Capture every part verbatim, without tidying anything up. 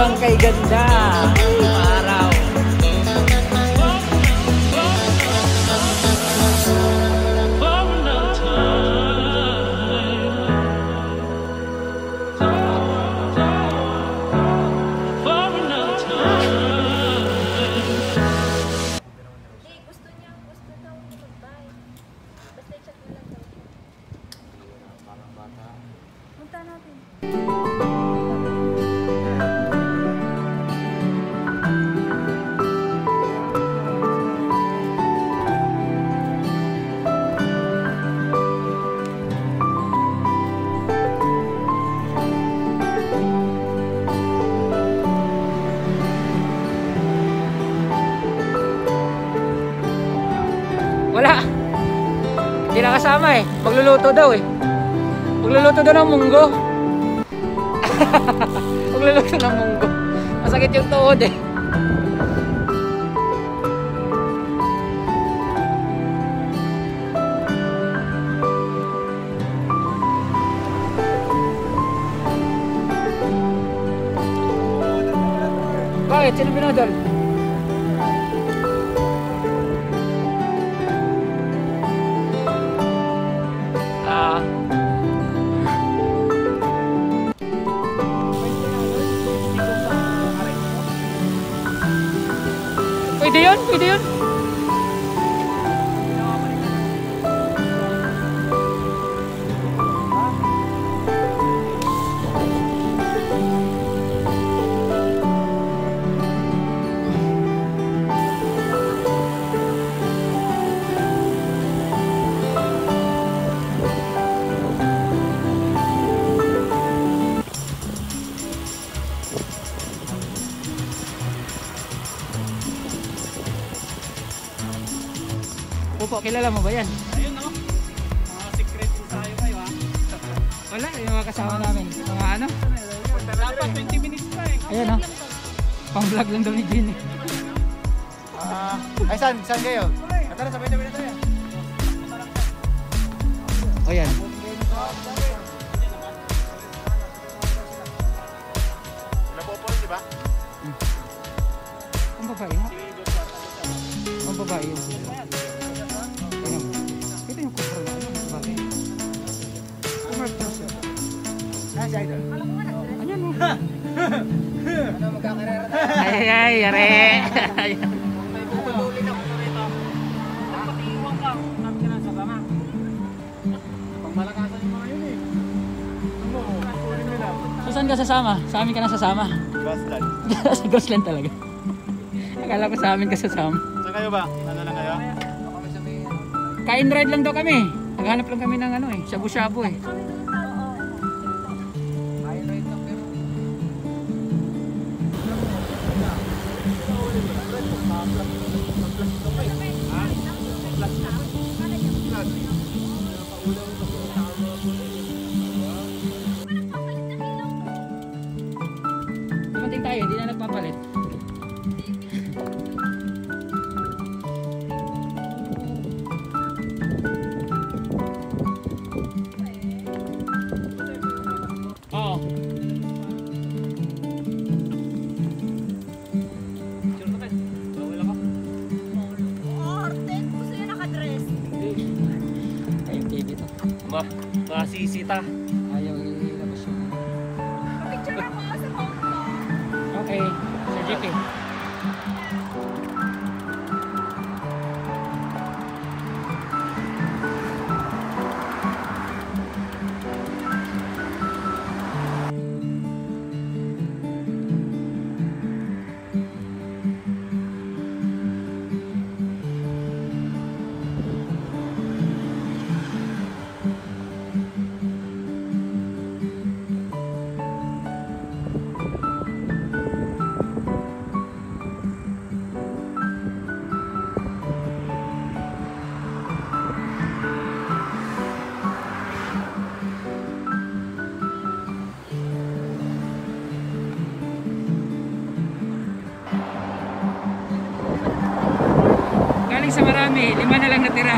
lang kay ganda. Araw. Wala. Hindi nakasama eh. Magluluto daw eh. Magluluto daw ng munggo. Magluluto ng munggo. Masakit yung tuhod eh. Bakit? Sino binodol? Pwede yun, pwede yun. Opo, kilala mo ba yan? Ayun no, mga secret ensayo kayo ha. Wala, yung mga kasama namin. Mga ano? Dapat twenty minutes pa eh. Ayan o. Pang vlog lang daw ni Jenny. Ah, ay saan? Saan kayo? Tara, sabay-sabay na tayo. O yan. Napopol, di ba? Ang babae nga. Ang babae yun. Ayun. Ito yung kupro na. Ano? Babae. Kumar plus yun. Ah, si Idol. Ayan mo. Ano, magkakarera tayo? Ay, ay, yare. Ayan. Tutulin ako sa rito. Dapat iiwan ka. Sabi ka na sa kama. Pang malakasan yung mga yun eh. Ano mo? Tulin nila. So saan ka sasama? Sa amin ka na sasama? Gasland. Sa Ghostland talaga. Akala ko sa amin ka sasama. Saan kayo ba? Ano lang kayo? Kain ride lang daw kami. Naghanap lang kami ng ano eh, shabu-shabu eh. Dumating tayo, hindi na nagpapalit. Oo. Ay, yung T V to. Ma, masisita. Ayaw ilabas yung... Okay, Sir J P. Sa marami, lima na lang natira.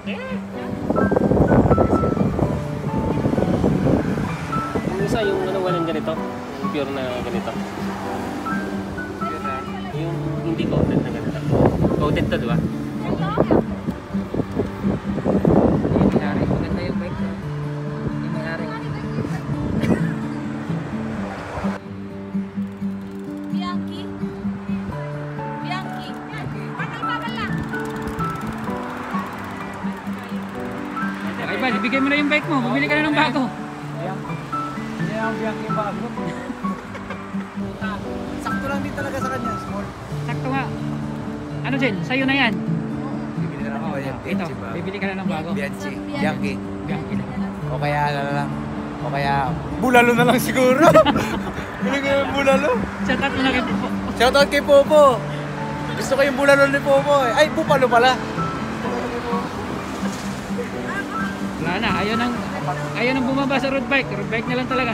Yung isa, yung ano, walang ganito. Yung pure na ganito. Yung hindi coated na ganito. Coated to, di ba? Yung may-ari. Maganda yung bike ko. Yung may-ari. Bianchi. Bianchi. Bakal-bakal lang. Ay ba, ibigay mo na yung bike mo. Bumili ka na ng bago. Hindi na ang biyak yung bago. Sakto lang din talaga sa kanya, small. Sakto nga. Ano Jen? Sa'yo na yan. Bibili na lang ako yan. Ito, bibili ka na ng bago. Bianchi. Bianchi. Bianchi na. O kaya ano na lang. O kaya bulalo na lang siguro. Bili ko yung bulalo. Shout out mo na kay Popo. Shoutout kay Popo. Gusto ko yung bulalo ni Popo eh. Ay, Bupalo pala. Wala na, ayaw nang, ayaw nang bumaba sa road bike. Road bike na lang talaga.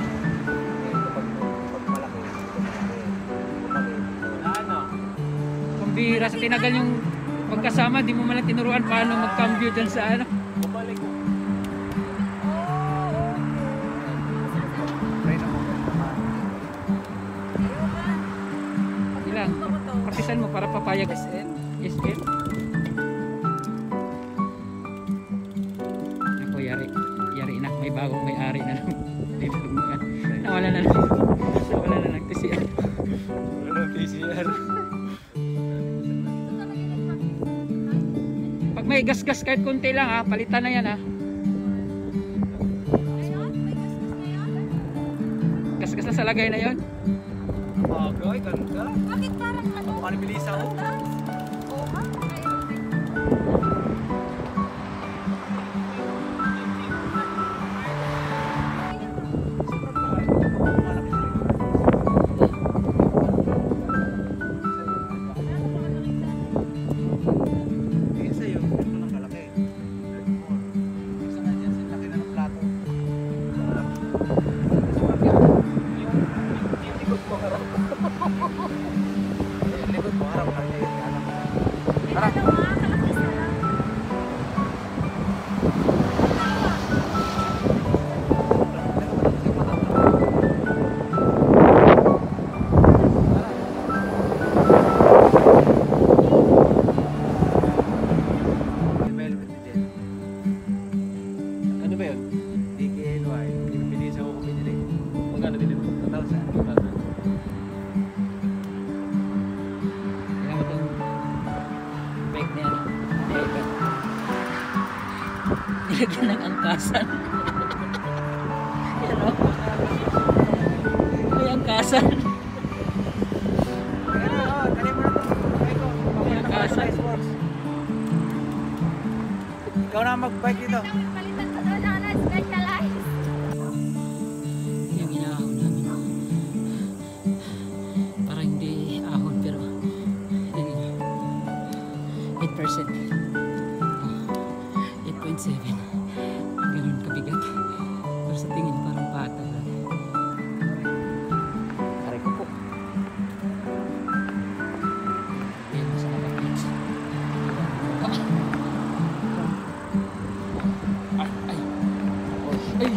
Ano? Kung bihira sa tinagal yung magkasama, di mo man lang tinuruan paano mag-cambio dyan sa ano. Bumalik. Ilang, partisan mo para papayag. S N? S N? Ako, yari. Yari na. May bagong may-ari na lang. May bagong nawala na lang. Nawala na lang. T C R. Ano, P C R? Pag may gas-gas kahit konti lang ha, palitan na yan ha. Gas-gas na sa lagay na yon. Bagay, ganda. Bakit parang ano? Paano bilisa ko? Oo, ha? Eh, sa'yo, ito lang kalaki. Isa nga dyan, sa laki na ng plato. Yung likod mo harap. Yung likod mo harap. Harap. Ano ba yun? D K N Y. Binis ako kung binili. Magkano din ito? two thousand. Tingnan mo itong bike niya. Bike. Nilagyan ng angkasan. Yan o. May angkasan. May angkasan. Ikaw na mag-bike dito. Palitan ko doon na specialized. Yung inaahon namin. Para hindi ahon pero eight percent. eight point seven. Ganun kabigat. Pero sa tingin parang bata. Aray ko po. Ayan, sa kapatid. Ay, ay. Ay.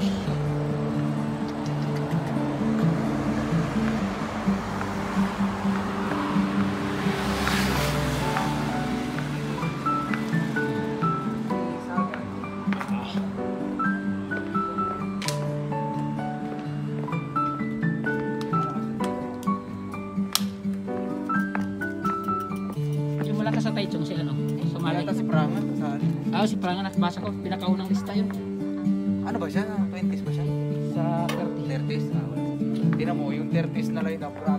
Yung mula ka sa Taichung si ano? Sumali. Ito si Prangan. Saan? Ah, si Prangan, nabasa ko, pinakaunang lista yun. Ano ba siya? twenties ba siya? Sa thirty. thirties? Ah, wala. Tingnan mo, yung thirties na line up,